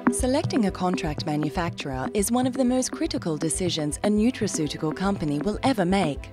Selecting a contract manufacturer is one of the most critical decisions a nutraceutical company will ever make.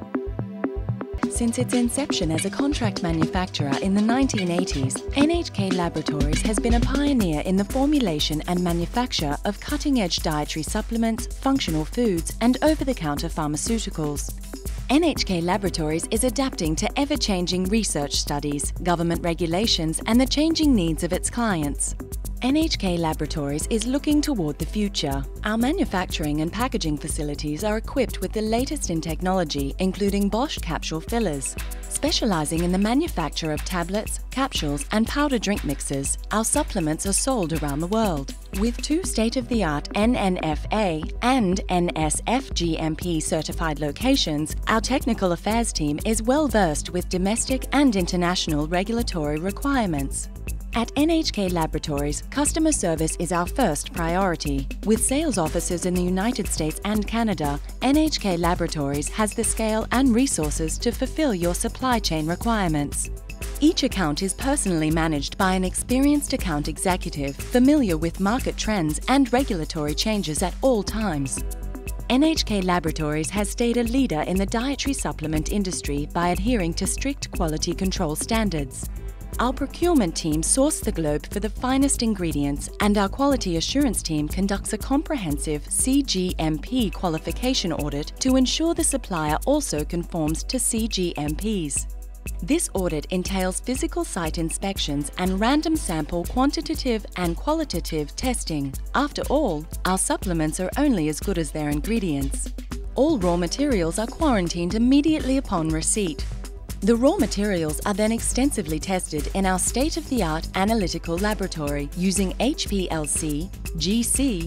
Since its inception as a contract manufacturer in the 1980s, NHK Laboratories has been a pioneer in the formulation and manufacture of cutting-edge dietary supplements, functional foods, and over-the-counter pharmaceuticals. NHK Laboratories is adapting to ever-changing research studies, government regulations, and the changing needs of its clients. NHK Laboratories is looking toward the future. Our manufacturing and packaging facilities are equipped with the latest in technology, including Bosch capsule fillers. Specializing in the manufacture of tablets, capsules, and powder drink mixes, our supplements are sold around the world. With 2 state-of-the-art NNFA and NSF GMP certified locations, our technical affairs team is well versed with domestic and international regulatory requirements. At NHK Laboratories, customer service is our first priority. With sales offices in the United States and Canada, NHK Laboratories has the scale and resources to fulfill your supply chain requirements. Each account is personally managed by an experienced account executive familiar with market trends and regulatory changes at all times. NHK Laboratories has stayed a leader in the dietary supplement industry by adhering to strict quality control standards. Our procurement team source the globe for the finest ingredients, and our quality assurance team conducts a comprehensive CGMP qualification audit to ensure the supplier also conforms to CGMPs. This audit entails physical site inspections and random sample quantitative and qualitative testing. After all, our supplements are only as good as their ingredients. All raw materials are quarantined immediately upon receipt. The raw materials are then extensively tested in our state-of-the-art analytical laboratory using HPLC, GC,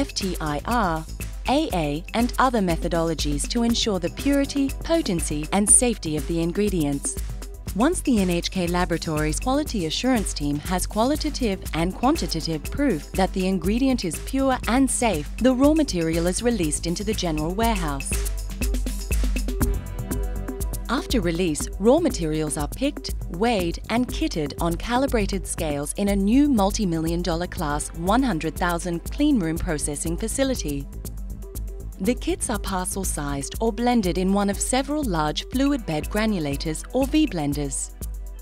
FTIR, AA, and other methodologies to ensure the purity, potency, and safety of the ingredients. Once the NHK Laboratories Quality Assurance Team has qualitative and quantitative proof that the ingredient is pure and safe, the raw material is released into the general warehouse. After release, raw materials are picked, weighed, and kitted on calibrated scales in a new multi-million-dollar class 100,000 cleanroom processing facility. The kits are parcel-sized or blended in one of several large fluid bed granulators or V-blenders.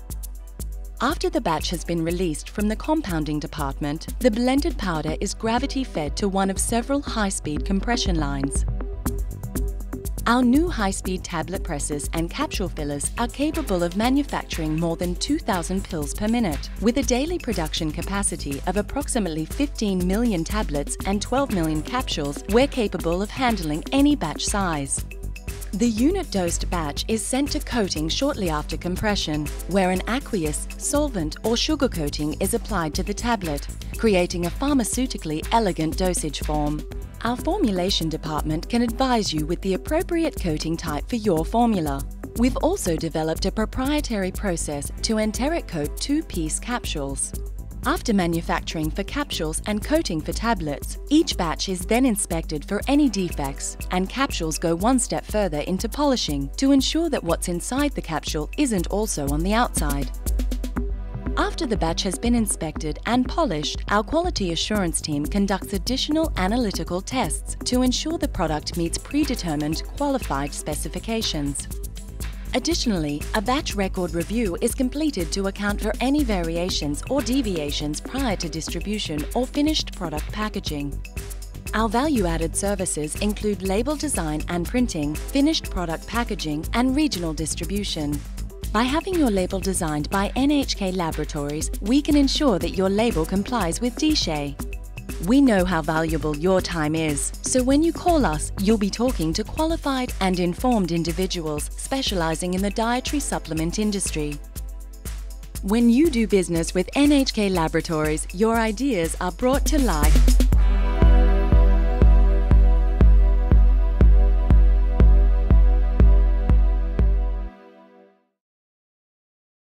After the batch has been released from the compounding department, the blended powder is gravity-fed to one of several high-speed compression lines. Our new high-speed tablet presses and capsule fillers are capable of manufacturing more than 2,000 pills per minute. With a daily production capacity of approximately 15 million tablets and 12 million capsules, we're capable of handling any batch size. The unit-dosed batch is sent to coating shortly after compression, where an aqueous, solvent, or sugar coating is applied to the tablet, creating a pharmaceutically elegant dosage form. Our formulation department can advise you with the appropriate coating type for your formula. We've also developed a proprietary process to enteric coat 2-piece capsules. After manufacturing for capsules and coating for tablets, each batch is then inspected for any defects, and capsules go one step further into polishing to ensure that what's inside the capsule isn't also on the outside. After the batch has been inspected and polished, our quality assurance team conducts additional analytical tests to ensure the product meets predetermined qualified specifications. Additionally, a batch record review is completed to account for any variations or deviations prior to distribution or finished product packaging. Our value-added services include label design and printing, finished product packaging, and regional distribution. By having your label designed by NHK Laboratories, we can ensure that your label complies with DSHEA. We know how valuable your time is, so when you call us, you'll be talking to qualified and informed individuals specializing in the dietary supplement industry. When you do business with NHK Laboratories, your ideas are brought to life.